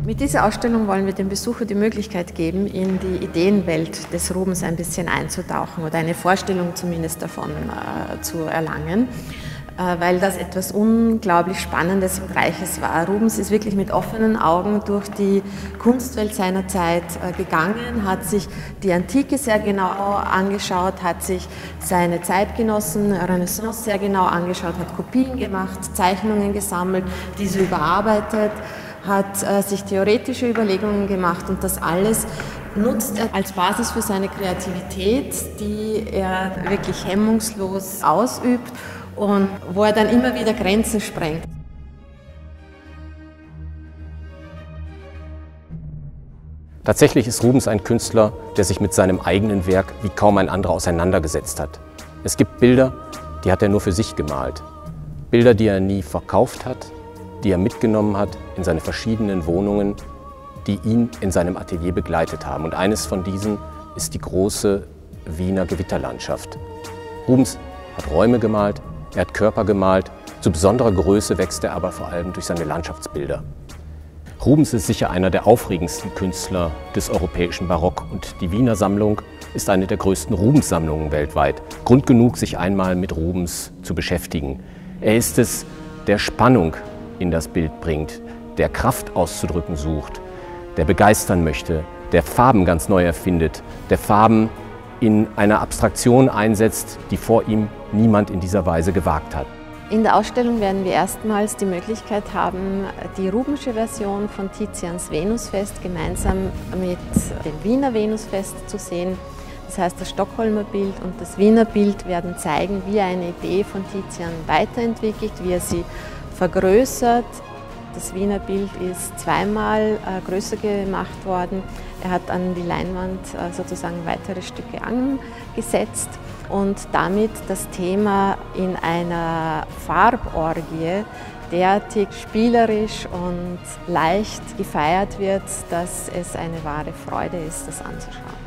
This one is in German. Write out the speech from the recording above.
Mit dieser Ausstellung wollen wir dem Besucher die Möglichkeit geben, in die Ideenwelt des Rubens ein bisschen einzutauchen oder eine Vorstellung zumindest davon zu erlangen, weil das etwas unglaublich Spannendes und Reiches war. Rubens ist wirklich mit offenen Augen durch die Kunstwelt seiner Zeit gegangen, hat sich die Antike sehr genau angeschaut, hat sich seine Zeitgenossen, Renaissance sehr genau angeschaut, hat Kopien gemacht, Zeichnungen gesammelt, diese überarbeitet, hat sich theoretische Überlegungen gemacht und das alles nutzt er als Basis für seine Kreativität, die er wirklich hemmungslos ausübt und wo er dann immer wieder Grenzen sprengt. Tatsächlich ist Rubens ein Künstler, der sich mit seinem eigenen Werk wie kaum ein anderer auseinandergesetzt hat. Es gibt Bilder, die hat er nur für sich gemalt. Bilder, die er nie verkauft hat, die er mitgenommen hat in seine verschiedenen Wohnungen, die ihn in seinem Atelier begleitet haben. Und eines von diesen ist die große Wiener Gewitterlandschaft. Rubens hat Räume gemalt, er hat Körper gemalt, zu besonderer Größe wächst er aber vor allem durch seine Landschaftsbilder. Rubens ist sicher einer der aufregendsten Künstler des europäischen Barock und die Wiener Sammlung ist eine der größten Rubens-Sammlungen weltweit. Grund genug, sich einmal mit Rubens zu beschäftigen. Er ist es, der Spannung in das Bild bringt, der Kraft auszudrücken sucht, der begeistern möchte, der Farben ganz neu erfindet, der Farben in einer Abstraktion einsetzt, die vor ihm niemand in dieser Weise gewagt hat. In der Ausstellung werden wir erstmals die Möglichkeit haben, die Rubensche Version von Tizians Venusfest gemeinsam mit dem Wiener Venusfest zu sehen. Das heißt, das Stockholmer Bild und das Wiener Bild werden zeigen, wie er eine Idee von Tizian weiterentwickelt, wie er sie vergrößert. Das Wiener Bild ist zweimal größer gemacht worden. Er hat an die Leinwand sozusagen weitere Stücke angesetzt und damit das Thema in einer Farborgie derartig spielerisch und leicht gefeiert wird, dass es eine wahre Freude ist, das anzuschauen.